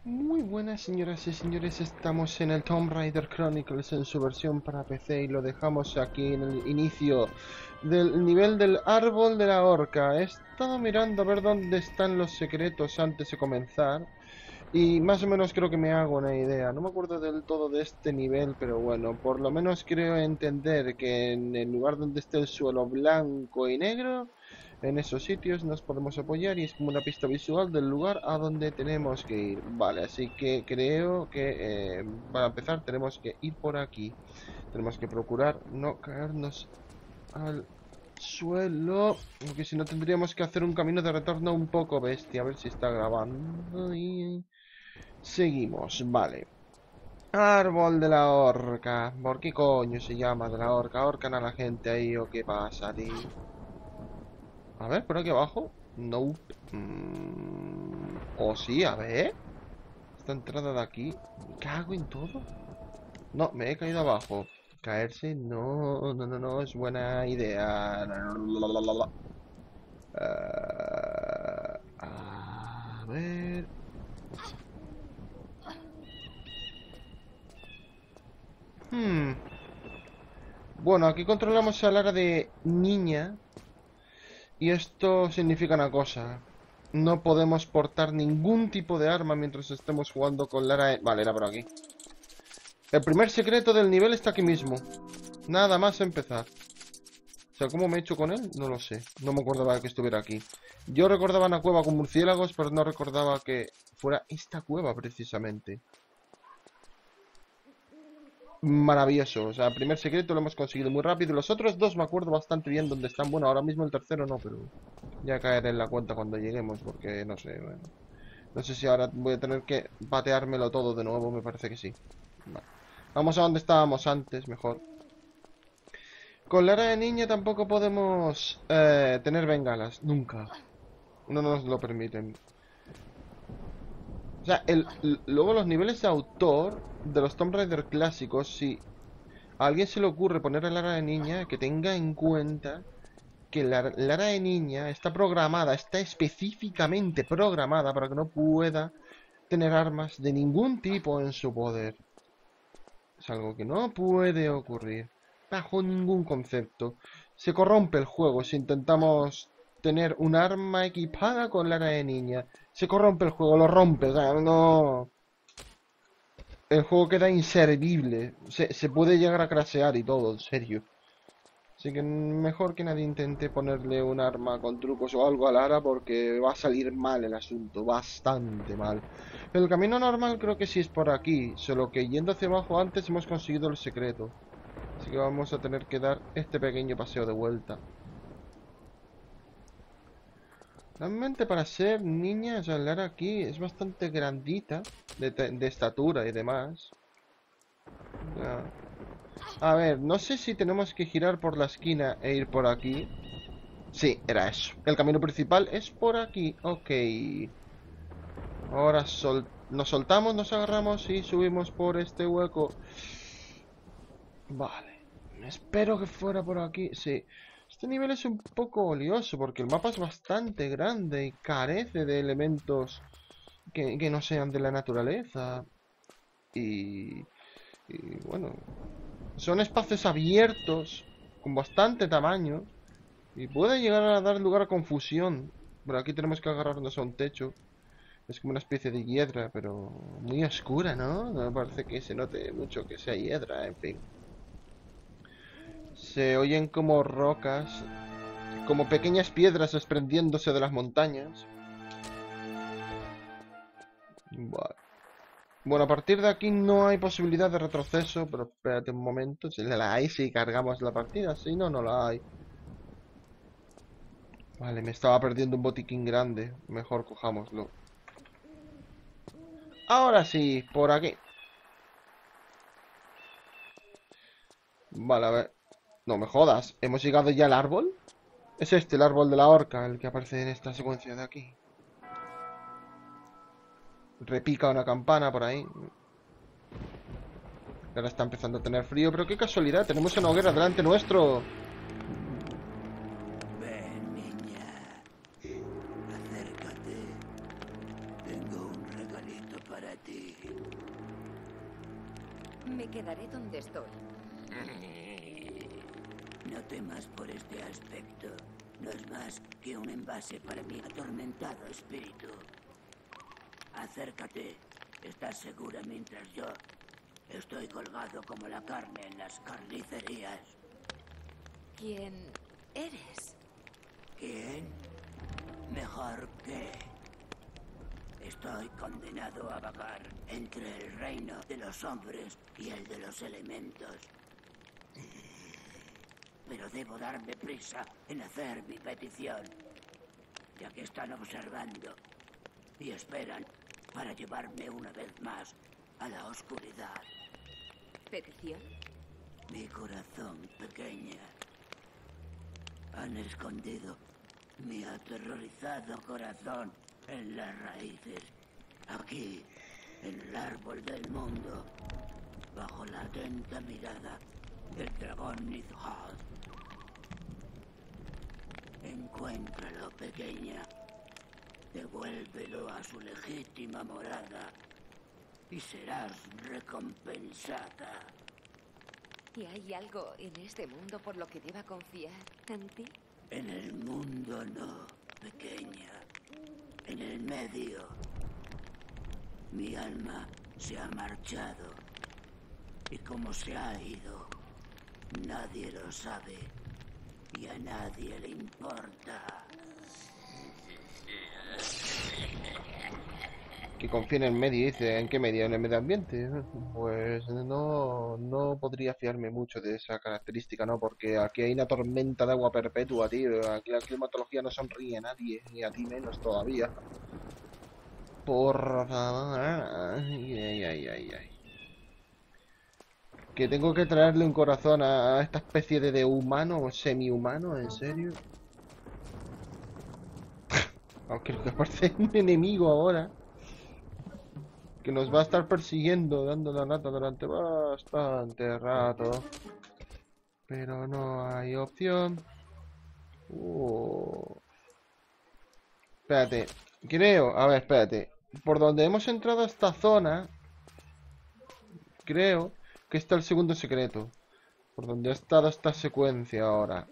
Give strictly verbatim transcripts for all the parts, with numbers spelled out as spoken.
Muy buenas señoras y señores, estamos en el Tomb Raider Chronicles en su versión para P C y lo dejamos aquí en el inicio del nivel del árbol de la horca. He estado mirando a ver dónde están los secretos antes de comenzar y más o menos creo que me hago una idea. No me acuerdo del todo de este nivel, pero bueno, por lo menos creo entender que en el lugar donde esté el suelo blanco y negro, en esos sitios nos podemos apoyar y es como una pista visual del lugar a donde tenemos que ir. Vale, así que creo que eh, para empezar tenemos que ir por aquí. Tenemos que procurar no caernos al suelo, porque si no tendríamos que hacer un camino de retorno un poco bestia. A ver si está grabando y seguimos, vale. Árbol de la horca. ¿Por qué coño se llama de la horca? ¿Ahorcan a la gente ahí o qué pasa, tío? A ver, por aquí abajo. Nope. Mm, o sí, a ver. Esta entrada de aquí. ¿Me cago en todo? No, me he caído abajo. Caerse, no, no, no, no, es buena idea. Uh, a ver. Hmm. Bueno, aquí controlamos a Lara de niña. Y esto significa una cosa. No podemos portar ningún tipo de arma mientras estemos jugando con Lara. En... Vale, era por aquí. El primer secreto del nivel está aquí mismo. Nada más empezar. O sea, ¿cómo me he hecho con él? No lo sé. No me acordaba que estuviera aquí. Yo recordaba una cueva con murciélagos, pero no recordaba que fuera esta cueva precisamente. Maravilloso. O sea, el primer secreto lo hemos conseguido muy rápido. Los otros dos me acuerdo bastante bien dónde están. Bueno, ahora mismo el tercero no, pero ya caeré en la cuenta cuando lleguemos, porque no sé. Bueno. No sé si ahora voy a tener que pateármelo todo de nuevo, me parece que sí. Vale. Vamos a donde estábamos antes, mejor. Con Lara de niña tampoco podemos eh, tener bengalas, nunca. No nos lo permiten. O sea, el, luego los niveles de autor de los Tomb Raider clásicos, si a alguien se le ocurre poner a Lara de niña, que tenga en cuenta que la Lara de niña está programada, está específicamente programada para que no pueda tener armas de ningún tipo en su poder. Es algo que no puede ocurrir bajo ningún concepto. Se corrompe el juego si intentamos tener un arma equipada con Lara de niña. Se corrompe el juego, lo rompe, o sea, no... El juego queda inservible. Se, se puede llegar a crashear y todo, en serio. Así que mejor que nadie intente ponerle un arma con trucos o algo a Lara porque va a salir mal el asunto, bastante mal. El camino normal creo que sí es por aquí, solo que yendo hacia abajo antes hemos conseguido el secreto. Así que vamos a tener que dar este pequeño paseo de vuelta. Realmente para ser niña, o sea, Lara aquí es bastante grandita, de, de estatura y demás. Ya. A ver, no sé si tenemos que girar por la esquina e ir por aquí. Sí, era eso. El camino principal es por aquí. Ok. Ahora sol nos soltamos, nos agarramos y subimos por este hueco. Vale. Espero que fuera por aquí. Sí. Este nivel es un poco olioso porque el mapa es bastante grande y carece de elementos que, que no sean de la naturaleza. Y, y bueno, son espacios abiertos con bastante tamaño y puede llegar a dar lugar a confusión. Pero aquí tenemos que agarrarnos a un techo. Es como una especie de hiedra, pero muy oscura, ¿no? No me parece que se note mucho que sea hiedra, en fin. Se oyen como rocas, como pequeñas piedras desprendiéndose de las montañas. Vale. Bueno, a partir de aquí no hay posibilidad de retroceso, pero espérate un momento. Si la hay, si cargamos la partida. Si no, no la hay. Vale, me estaba perdiendo un botiquín grande. Mejor cojámoslo. Ahora sí, por aquí. Vale, a ver. No me jodas. ¿Hemos llegado ya al árbol? Es este, el árbol de la horca, el que aparece en esta secuencia de aquí. Repica una campana por ahí. Ahora está empezando a tener frío, pero qué casualidad. Tenemos una hoguera delante nuestro. Ven, niña. Acércate. Tengo un regalito para para ti. Me quedaré donde estoy. No temas por este aspecto. No es más que un envase para mi atormentado espíritu. Acércate. Estás segura mientras yo estoy colgado como la carne en las carnicerías. ¿Quién eres? ¿Quién? Mejor que... Estoy condenado a vagar entre el reino de los hombres y el de los elementos. Pero debo darme prisa en hacer mi petición, ya que están observando y esperan para llevarme una vez más a la oscuridad. ¿Petición? Mi corazón pequeña. Han escondido mi aterrorizado corazón en las raíces, aquí, en el árbol del mundo, bajo la atenta mirada del dragón Nidhogg. Encuéntralo, pequeña. Devuélvelo a su legítima morada y serás recompensada. ¿Y hay algo en este mundo por lo que deba confiar en ti? En el mundo no, pequeña. En el medio. Mi alma se ha marchado. Y como se ha ido, nadie lo sabe. Y a nadie le importa. Que confíe en el medio, dice. ¿En qué medio? ¿En el medio ambiente? Pues no, no podría fiarme mucho de esa característica, ¿no? Porque aquí hay una tormenta de agua perpetua, tío. Aquí la climatología no sonríe a nadie, y a ti menos todavía. Por favor. Ay, ay, ay, ay, ay. Que tengo que traerle un corazón a esta especie de, de humano o semi-humano, ¿en serio? Aunque creo que parece un enemigo ahora. Que nos va a estar persiguiendo, dando la nata durante bastante rato. Pero no hay opción. Uh. Espérate. Creo, a ver, espérate. Por donde hemos entrado a esta zona, creo que está el segundo secreto. Por donde ha estado esta secuencia ahora.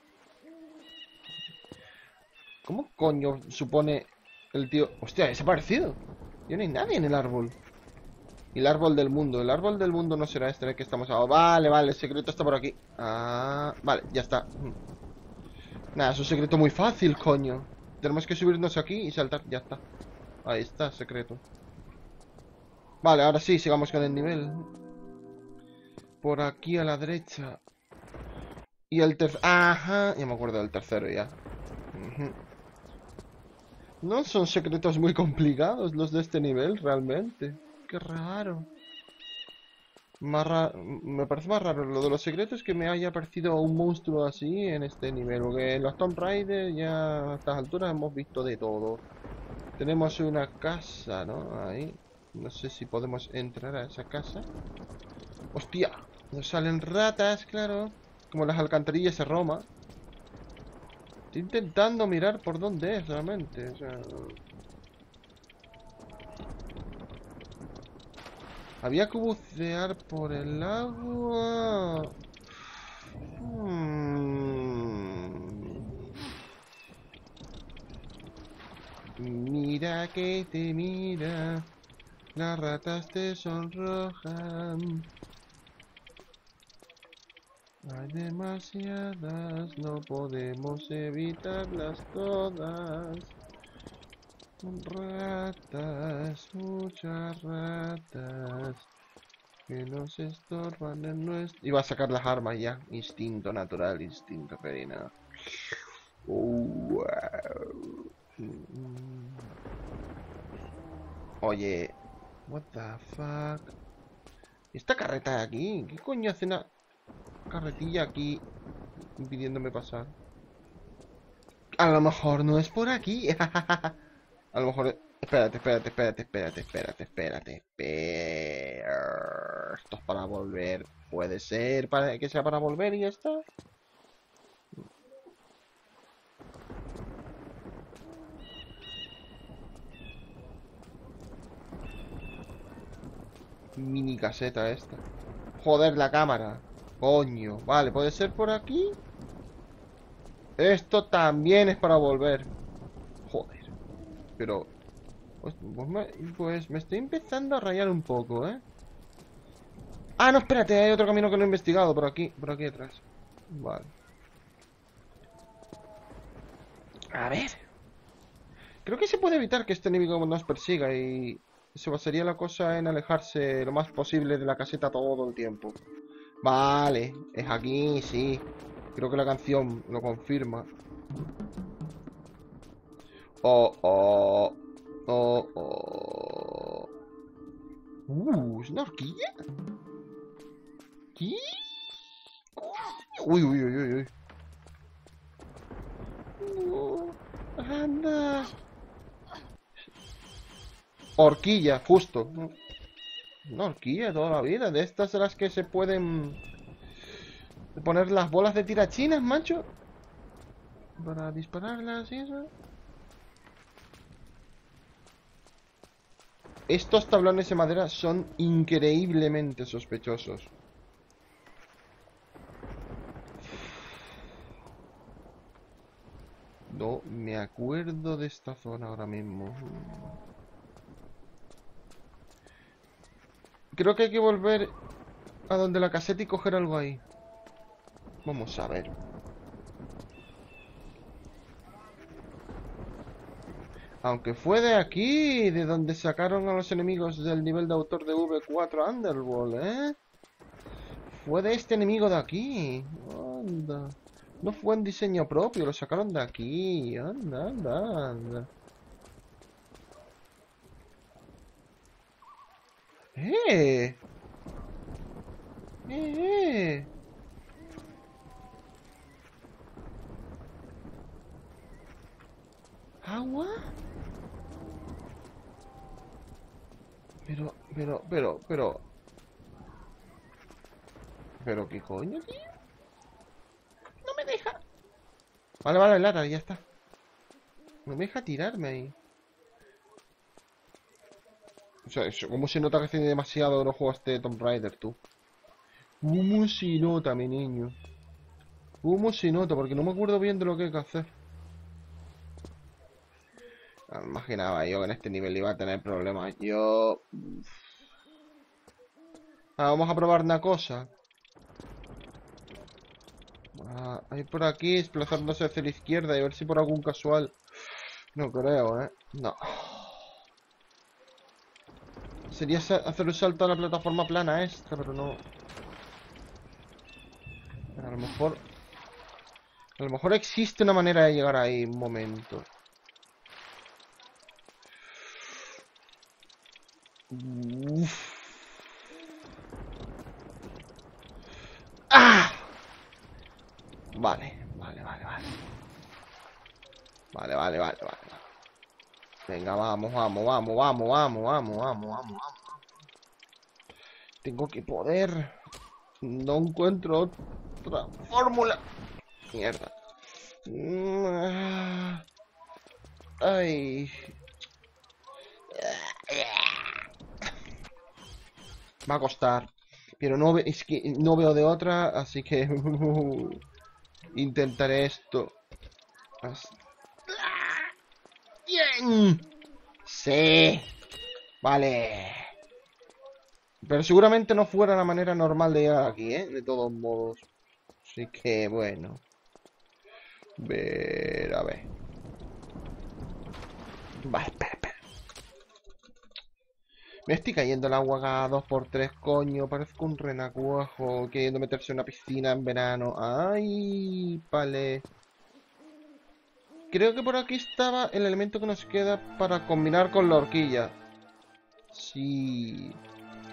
¿Cómo coño supone el tío? Hostia, ha desaparecido. Ya no hay nadie en el árbol. Y el árbol del mundo. El árbol del mundo no será este en el que estamos ahora. Vale, vale, el secreto está por aquí. Ah, vale, ya está. Nada, es un secreto muy fácil, coño. Tenemos que subirnos aquí y saltar. Ya está. Ahí está, secreto. Vale, ahora sí, sigamos con el nivel. Por aquí a la derecha. Y el tercero. Ajá, ya me acuerdo del tercero ya. Uh-huh. No son secretos muy complicados los de este nivel, realmente. Qué raro. Más ra- Me parece más raro lo de los secretos que me haya aparecido un monstruo así en este nivel. Porque en los Tomb Raider ya a estas alturas hemos visto de todo. Tenemos una casa, ¿no? Ahí. No sé si podemos entrar a esa casa. ¡Hostia! Nos salen ratas, claro. Como las alcantarillas de Roma. Estoy intentando mirar por dónde es realmente. O sea... Había que bucear por el agua. Hmm. Mira que te mira. Las ratas te sonrojan. Hay demasiadas, no podemos evitarlas todas. Ratas, muchas ratas que nos estorban en nuestro... Iba a sacar las armas ya. Instinto natural, instinto felino. Oh, wow. Oye, what the fuck. ¿Esta carreta de aquí? ¿Qué coño hace una carretilla aquí impidiéndome pasar? A lo mejor no es por aquí. A lo mejor... Espérate, espérate, espérate, espérate, espérate, espérate, espérate. Esto es para volver. Puede ser para que sea para volver y ya está. mini caseta esta. Joder, la cámara. Coño. Vale, ¿puede ser por aquí? Esto también es para volver. Joder. Pero... Pues, pues, me, pues me estoy empezando a rayar un poco, ¿eh? Ah, no, espérate, hay otro camino que no he investigado. Por aquí, por aquí detrás. Vale. A ver. Creo que se puede evitar que este enemigo nos persiga y... se basaría la cosa en alejarse lo más posible de la caseta todo el tiempo. Vale, es aquí, sí. Creo que la canción lo confirma. Oh, oh. Oh, oh. Uh, ¿es una horquilla? ¿Qué? Uy, uy, uy, uy, uy. Uh, anda. Horquilla, justo. Una horquilla de toda la vida. De estas de las que se pueden poner las bolas de tirachinas, macho. Para dispararlas y eso. Estos tablones de madera son increíblemente sospechosos. No me acuerdo de esta zona ahora mismo. Creo que hay que volver a donde la caseta y coger algo ahí. Vamos a ver. Aunque fue de aquí, de donde sacaron a los enemigos del nivel de autor de V cuatro Underworld, ¿eh? Fue de este enemigo de aquí. Anda. No fue en diseño propio, lo sacaron de aquí. Anda, anda, anda. ¡Eh! ¡Eh, eh! ¿Agua? Pero, pero, pero, pero... ¿Pero qué coño, tío? No me deja. Vale, vale, Lara, ya está. No me deja tirarme ahí. O sea, ¿cómo se nota que hace demasiado que no jugaste Tomb Raider, tú? ¿Cómo se nota, mi niño? ¿Cómo se nota? Porque no me acuerdo bien de lo que hay que hacer. No me imaginaba yo que en este nivel iba a tener problemas. Yo... Ah, vamos a probar una cosa. Ah, hay por aquí desplazándose hacia la izquierda y a ver si por algún casual... No creo, ¿eh? No. Sería hacer un salto a la plataforma plana esta, pero no... A lo mejor... A lo mejor existe una manera de llegar ahí, un momento. Uf. ¡Ah! Vale, vale, vale, vale. Vale, vale, vale, vale. Venga, vamos, vamos, vamos, vamos, vamos, vamos, vamos, vamos, vamos. Tengo que poder. No encuentro otra fórmula. Mierda. Ay. Va a costar. Pero no, ve es que no veo de otra, así que intentaré esto. Bien. Sí. Vale. Pero seguramente no fuera la manera normal de llegar aquí, ¿eh? De todos modos. Así que, bueno. Ver, a ver. Vale, espera, espera. Me estoy cayendo el agua cada dos por tres, coño. Parezco un renacuajo queriendo meterse en una piscina en verano. Ay, vale. Creo que por aquí estaba el elemento que nos queda para combinar con la horquilla. Sí.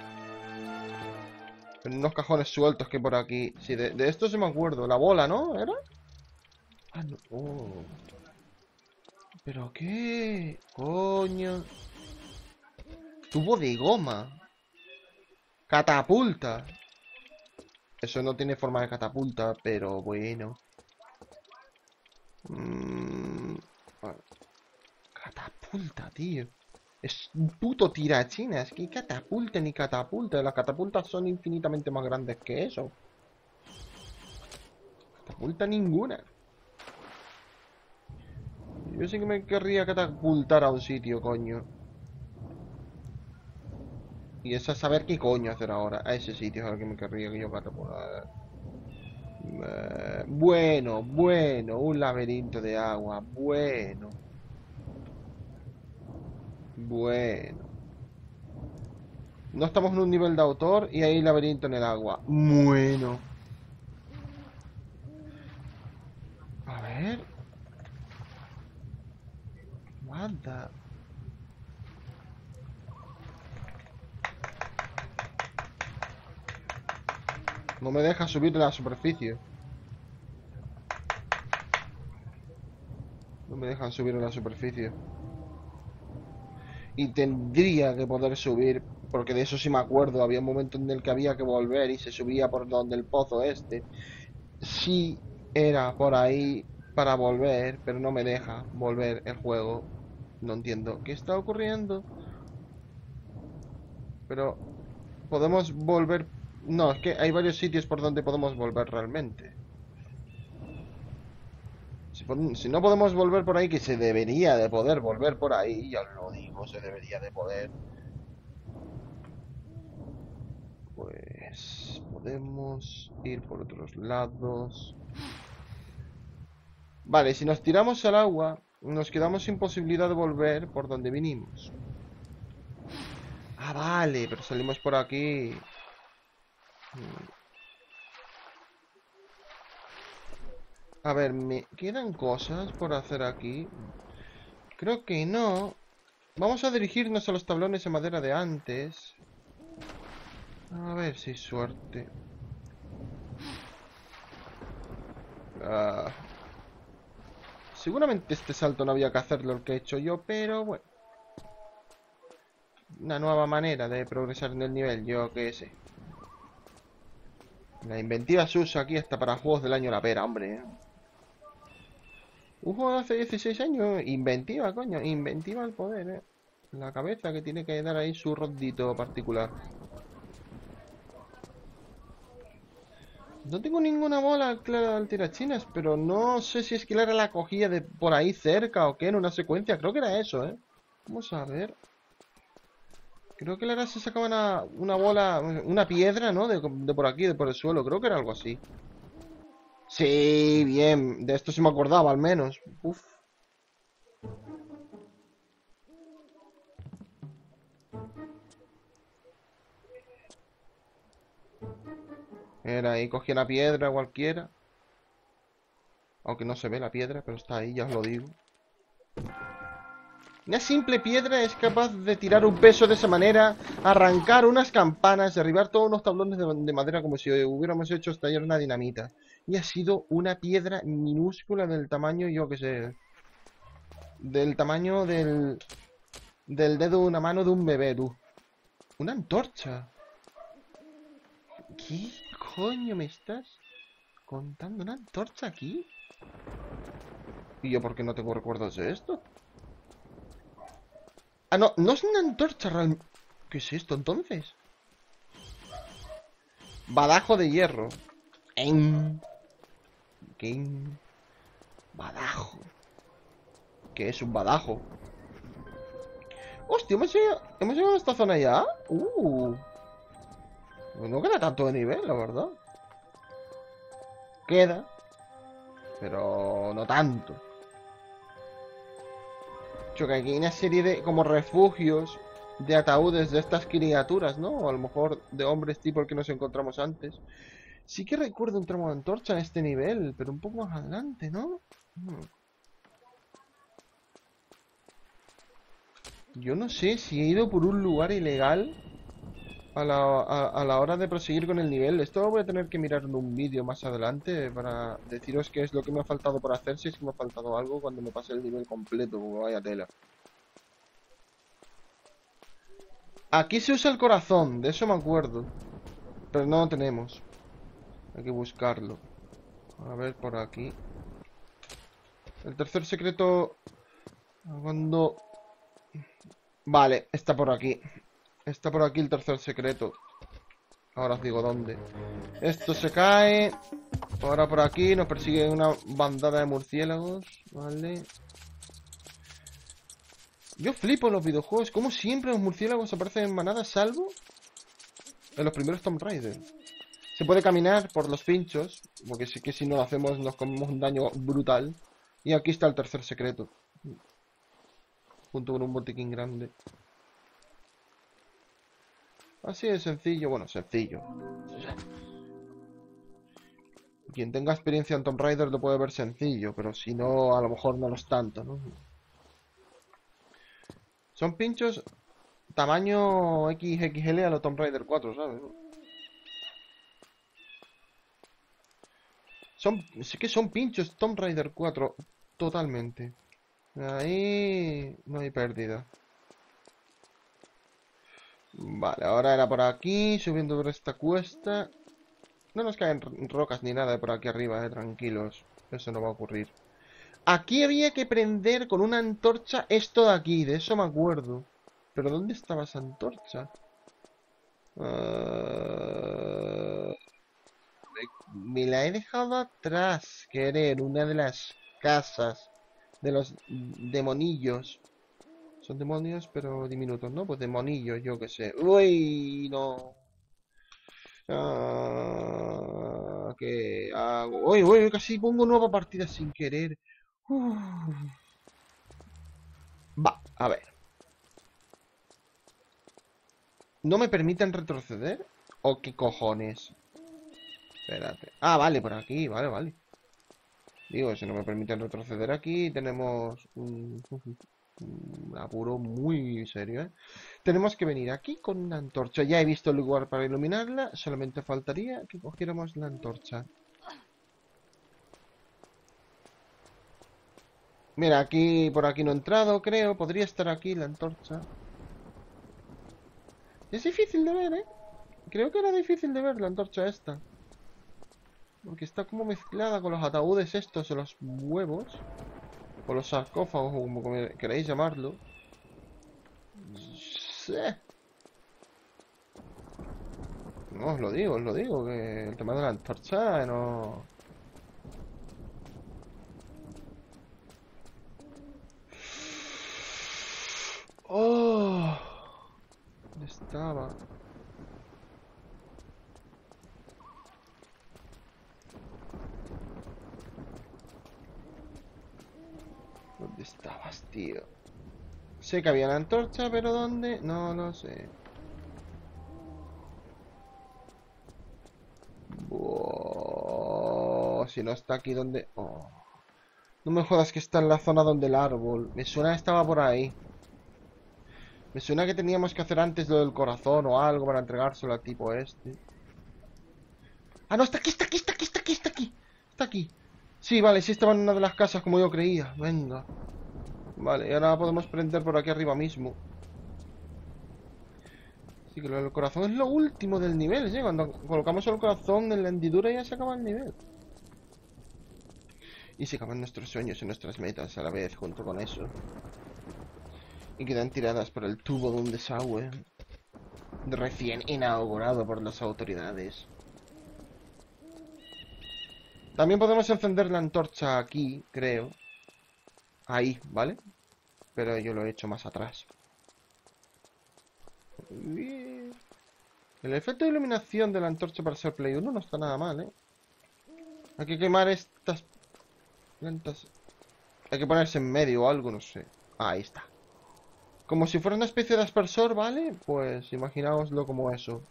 En unos cajones sueltos que hay por aquí. Sí, de, de esto se me acuerdo. La bola, ¿no? ¿Era? Ah, no. Oh. ¿Pero qué? Coño. Tubo de goma. Catapulta. Eso no tiene forma de catapulta, pero bueno. Mm... Catapulta, tío. Es un puto tirachinas. ¿Qué catapulta ni catapulta? Las catapultas son infinitamente más grandes que eso. Catapulta ninguna. Yo sí que me querría catapultar a un sitio, coño. Y eso es saber qué coño hacer ahora. A ese sitio es al que me querría que yo catapultar. Eh, bueno, bueno, un laberinto de agua. Bueno. Bueno. No estamos en un nivel de autor y hay laberinto en el agua. Bueno. A ver. What the... No me deja subir de la superficie. No me dejan subir a la superficie. Y tendría que poder subir, porque de eso sí me acuerdo. Había un momento en el que había que volver y se subía por donde el pozo este. Sí era por ahí para volver, pero no me deja volver el juego. No entiendo qué está ocurriendo. Pero podemos volver... No, es que hay varios sitios por donde podemos volver realmente. Si, por- si no podemos volver por ahí, que se debería de poder volver por ahí, ya os lo digo, se debería de poder. Pues podemos ir por otros lados. Vale, si nos tiramos al agua, nos quedamos sin posibilidad de volver por donde vinimos. Ah, vale, pero salimos por aquí. A ver, ¿me quedan cosas por hacer aquí? Creo que no. Vamos a dirigirnos a los tablones de madera de antes. A ver si hay suerte. Ah, seguramente este salto no había que hacerlo el que he hecho yo, pero bueno. Una nueva manera de progresar en el nivel, yo qué sé. La inventiva se usa aquí hasta para juegos del año la pera, hombre. Un juego de hace dieciséis años, inventiva, coño, inventiva al poder, eh. La cabeza que tiene que dar ahí su rondito particular. No tengo ninguna bola clara al tirachinas, pero no sé si es que Clara la cogía de por ahí cerca o qué, en una secuencia. Creo que era eso, ¿eh? Vamos a ver. Creo que Lara se sacaba una, una bola, una piedra, ¿no? De, de por aquí, de por el suelo. Creo que era algo así. Sí, bien. De esto sí me acordaba, al menos. Uf. Era ahí, cogía una piedra cualquiera. Aunque no se ve la piedra, pero está ahí, ya os lo digo. Una simple piedra es capaz de tirar un peso de esa manera, arrancar unas campanas, derribar todos unos tablones de, de madera como si hubiéramos hecho estallar una dinamita. Y ha sido una piedra minúscula del tamaño, yo que sé, del tamaño del, del dedo de una mano de un bebé, tú. Una antorcha. ¿Qué coño me estás contando? ¿Una antorcha aquí? ¿Y yo por qué no tengo recuerdos de esto? Ah, no, no es una antorcha realmente. ¿Qué es esto entonces? Badajo de hierro. En... ¿Qué? Badajo. ¿Qué es un badajo? Hostia, ¿hemos llegado, ¿hemos llegado a esta zona ya? Uh. No queda tanto de nivel, la verdad. Queda. Pero no tanto. Yo que aquí hay una serie de como refugios de ataúdes de estas criaturas, ¿no? O a lo mejor de hombres tipo el que nos encontramos antes. Sí que recuerdo un tramo de antorcha en este nivel, pero un poco más adelante, ¿no? Hmm. Yo no sé si he ido por un lugar ilegal a la, a, a la hora de proseguir con el nivel. Esto lo voy a tener que mirar en un vídeo más adelante para deciros qué es lo que me ha faltado por hacer, si es que me ha faltado algo cuando me pase el nivel completo, porque vaya tela. Aquí se usa el corazón, de eso me acuerdo. Pero no lo tenemos. Hay que buscarlo. A ver, por aquí. El tercer secreto... Cuando... Vale, está por aquí. Está por aquí el tercer secreto. Ahora os digo dónde. Esto se cae. Ahora por aquí nos persigue una bandada de murciélagos. Vale. Yo flipo en los videojuegos. Como siempre los murciélagos aparecen en manadas, salvo en los primeros Tomb Raider. Se puede caminar por los pinchos, porque sí que si no lo hacemos nos comemos un daño brutal. Y aquí está el tercer secreto. Junto con un botiquín grande. Así de sencillo. Bueno, sencillo. Quien tenga experiencia en Tomb Raider lo puede ver sencillo, pero si no, a lo mejor no lo es tanto, ¿no? Son pinchos tamaño equis equis ele a lo Tomb Raider cuatro, ¿sabes? Son, sí que son pinchos Tomb Raider cuatro, totalmente. Ahí no hay pérdida. Vale, ahora era por aquí, subiendo por esta cuesta. No nos caen rocas ni nada de por aquí arriba, eh, tranquilos. Eso no va a ocurrir. Aquí había que prender con una antorcha esto de aquí, de eso me acuerdo. ¿Pero dónde estaba esa antorcha? Uh... Me la he dejado atrás, querer, una de las casas de los demonillos. Son demonios, pero diminutos, ¿no? Pues demonillos, yo qué sé. ¡Uy! No. Ah, ¿qué hago? ¡Uy, uy! Casi pongo nueva partida sin querer. Uf. Va, a ver. ¿No me permiten retroceder? ¿O qué cojones? Espérate. Ah, vale, por aquí, vale, vale. Digo, si no me permiten retroceder aquí, tenemos un, un apuro muy serio, ¿eh? Tenemos que venir aquí con una antorcha. Ya he visto el lugar para iluminarla, solamente faltaría que cogiéramos la antorcha. Mira, aquí, por aquí no he entrado, creo. Podría estar aquí la antorcha. Es difícil de ver, ¿eh? Creo que era difícil de ver la antorcha esta. Porque está como mezclada con los ataúdes estos o los huevos. O los sarcófagos, o como queréis llamarlo. Sí. No, os lo digo, os lo digo, que el tema de la antorcha no... ¡Oh! ¿Dónde estaba? ¿Dónde estabas, tío? Sé que había una antorcha, pero ¿dónde? No lo sé. Buah, si no está aquí, ¿dónde? Oh. No me jodas que está en la zona donde el árbol. Me suena que estaba por ahí. Me suena que teníamos que hacer antes lo del corazón o algo para entregárselo al tipo este. Ah, no, está aquí, está aquí, está aquí, está aquí, está aquí. Está aquí. Sí, vale, sí estaba en una de las casas como yo creía. Venga. Vale, y ahora podemos prender por aquí arriba mismo. Así que lo del corazón es lo último del nivel, ¿sí? Cuando colocamos el corazón en la hendidura ya se acaba el nivel. Y se acaban nuestros sueños y nuestras metas a la vez junto con eso. Y quedan tiradas por el tubo de un desagüe recién inaugurado por las autoridades. También podemos encender la antorcha aquí, creo. Ahí, ¿vale? Pero yo lo he hecho más atrás. El efecto de iluminación de la antorcha para ser Play uno no está nada mal, ¿eh? Hay que quemar estas plantas. Hay que ponerse en medio o algo, no sé. Ah, ahí está. Como si fuera una especie de aspersor, ¿vale? Pues imaginaoslo como eso.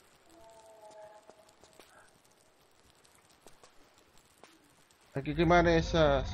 Hay que quemar esas...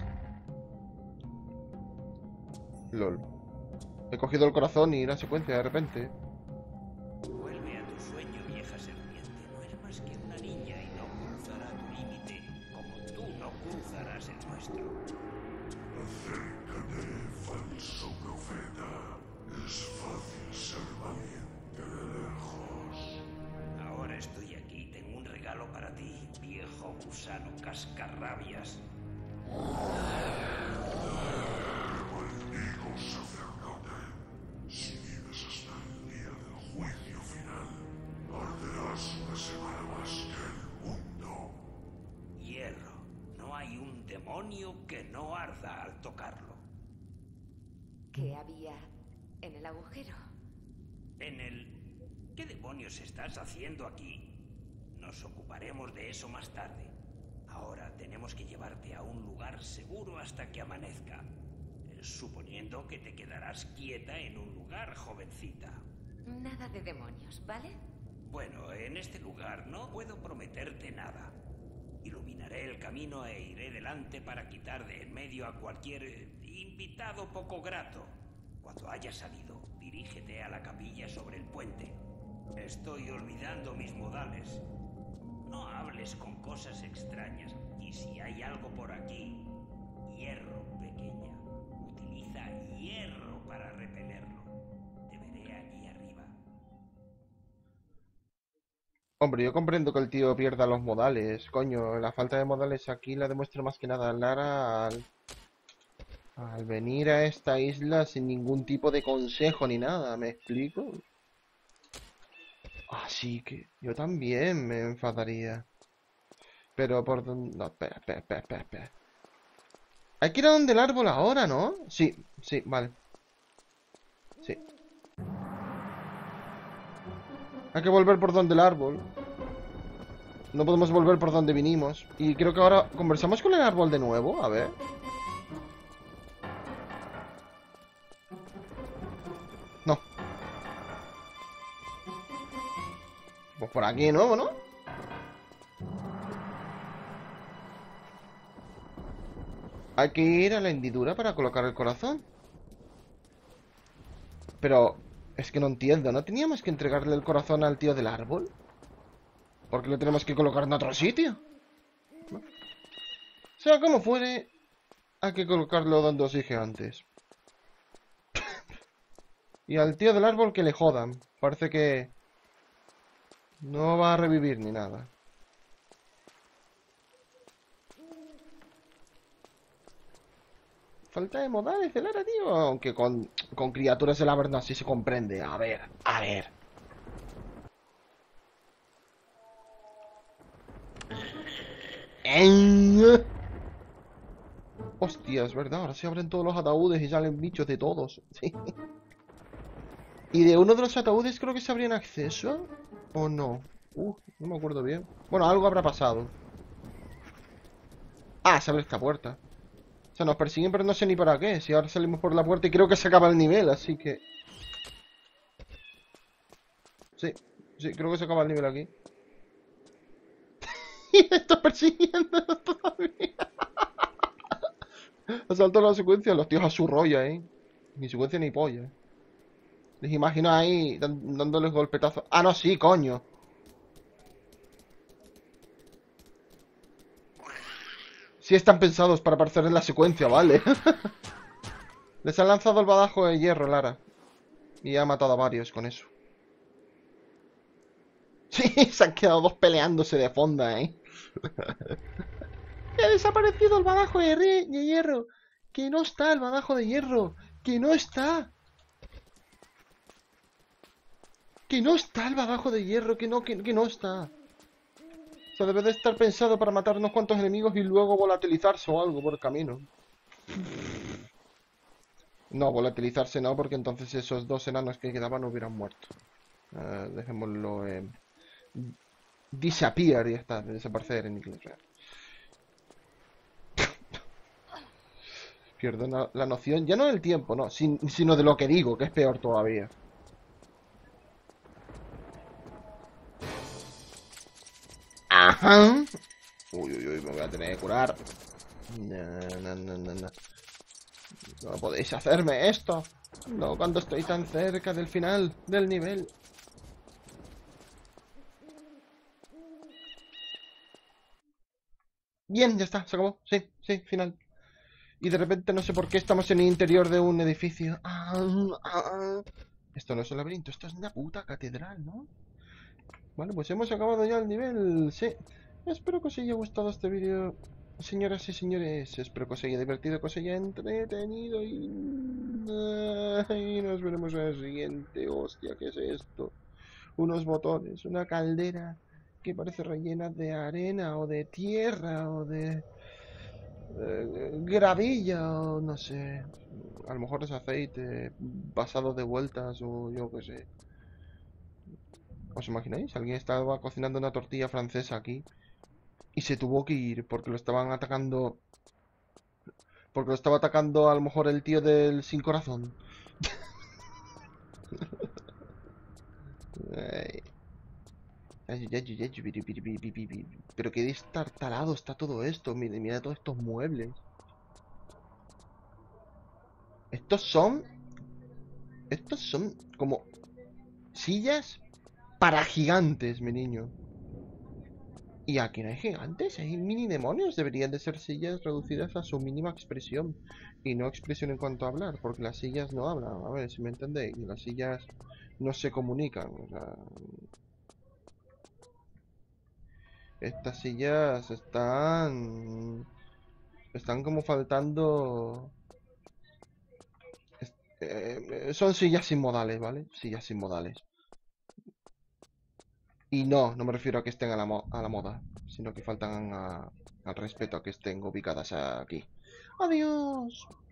LOL. He cogido el corazón y la secuencia de repente. Vuelve a tu sueño, vieja serpiente. No eres más que una niña y no cruzará tu límite, como tú no cruzarás el nuestro. Acércate, falso profeta. Es fácil ser valiente de lejos. Ahora estoy aquí, tengo un regalo para ti, viejo gusano cascarrabias. Maldigo sacerdote. Si vives hasta demonio que no arda al tocarlo. ¿Qué había en el agujero? En el... ¿Qué demonios estás haciendo aquí? Nos ocuparemos de eso más tarde. Ahora tenemos que llevarte a un lugar seguro hasta que amanezca. Suponiendo que te quedarás quieta en un lugar, jovencita. Nada de demonios, ¿vale? Bueno, en este lugar no puedo prometerte nada. Iluminaré el camino e iré delante para quitar de en medio a cualquier eh, invitado poco grato. Cuando hayas salido, dirígete a la capilla sobre el puente. Estoy olvidando mis modales. No hables con cosas extrañas. Y si hay algo por aquí, hierro, pequeña. Utiliza hierro para repelerlo. Te veré allí arriba. Hombre, yo comprendo que el tío pierda los modales. Coño, la falta de modales aquí la demuestra más que nada Lara al, al venir a esta isla sin ningún tipo de consejo ni nada. ¿Me explico? Así que yo también me enfadaría. Pero por donde... No, espera, espera, espera, espera, espera. Hay que ir a donde el árbol ahora, ¿no? Sí, sí, vale. Sí. Hay que volver por donde el árbol. No podemos volver por donde vinimos. Y creo que ahora conversamos con el árbol de nuevo. A ver. No. Pues por aquí de nuevo, ¿no? Hay que ir a la hendidura para colocar el corazón. Pero es que no entiendo. ¿No teníamos que entregarle el corazón al tío del árbol? ¿Por qué lo tenemos que colocar en otro sitio? ¿No? Sea como fuere, hay que colocarlo donde os dije antes. Y al tío del árbol que le jodan. Parece que no va a revivir ni nada. Falta de modales de Lara, tío. Aunque con, con criaturas de la verdad sí se comprende. A ver, a ver. Hostia, es verdad. Ahora se abren todos los ataúdes y salen bichos de todos. Sí. Y de uno de los ataúdes creo que se abrían acceso. ¿O no? Uh, no me acuerdo bien. Bueno, algo habrá pasado. Ah, se abre esta puerta. O sea, nos persiguen pero no sé ni para qué. Si ahora salimos por la puerta y creo que se acaba el nivel, así que... Sí, sí, creo que se acaba el nivel aquí. Y me está persiguiendo todavía. Ha saltado la secuencia, los tíos a su rollo, ¿eh? Ni secuencia ni polla. Les imagino ahí dan- dándoles golpetazos. Ah, no, sí, coño. Sí están pensados para aparecer en la secuencia, vale. Les han lanzado el badajo de hierro, Lara. Y ha matado a varios con eso. Sí, se han quedado dos peleándose de fonda, ¿eh? ¡Que ha desaparecido el badajo de, re- de hierro! ¡Que no está el badajo de hierro! ¡Que no está! ¡Que no está el badajo de hierro! ¡Que no, que, que no está! O sea, debe de estar pensado para matar unos cuantos enemigos y luego volatilizarse o algo por el camino. No, volatilizarse no, porque entonces esos dos enanos que quedaban hubieran muerto. Eh, dejémoslo en... disappear, ya está, desaparecer en inglés. Pierdo la, la noción, ya no del tiempo, no, sin- sino de lo que digo, que es peor todavía. Ajá. Uy, uy, uy, me voy a tener que curar. No, no, no, no, no. No podéis hacerme esto. No, cuando estoy tan cerca del final del nivel. Bien, ya está, se acabó. Sí, sí, final. Y de repente no sé por qué estamos en el interior de un edificio. Ah, ah, ah. Esto no es un laberinto, esto es una puta catedral, ¿no? Vale, pues hemos acabado ya el nivel. Sí. Espero que os haya gustado este vídeo. Señoras y señores, espero que os haya divertido, que os haya entretenido y... y nos veremos en el siguiente. Hostia, ¿qué es esto? Unos botones, una caldera que parece rellena de arena o de tierra o de... eh, gravilla o no sé. A lo mejor es aceite pasado de vueltas o yo qué sé. ¿Os imagináis? Alguien estaba cocinando una tortilla francesa aquí y se tuvo que ir porque lo estaban atacando. Porque lo estaba atacando a lo mejor el tío del sin corazón. Ay. Pero qué destartalado está todo esto. Mira, mira todos estos muebles. Estos son. Estos son como sillas para gigantes, mi niño. Y aquí no hay gigantes, hay mini demonios. Deberían de ser sillas reducidas a su mínima expresión. Y no expresión en cuanto a hablar, porque las sillas no hablan. A ver si me entendéis. Las sillas no se comunican. O sea, estas sillas están... Están como faltando... es- eh, son sillas sin modales, ¿vale? Sillas sin modales. Y no, no me refiero a que estén a la, mo- a la moda, sino que faltan a- al respeto a que estén ubicadas aquí. ¡Adiós!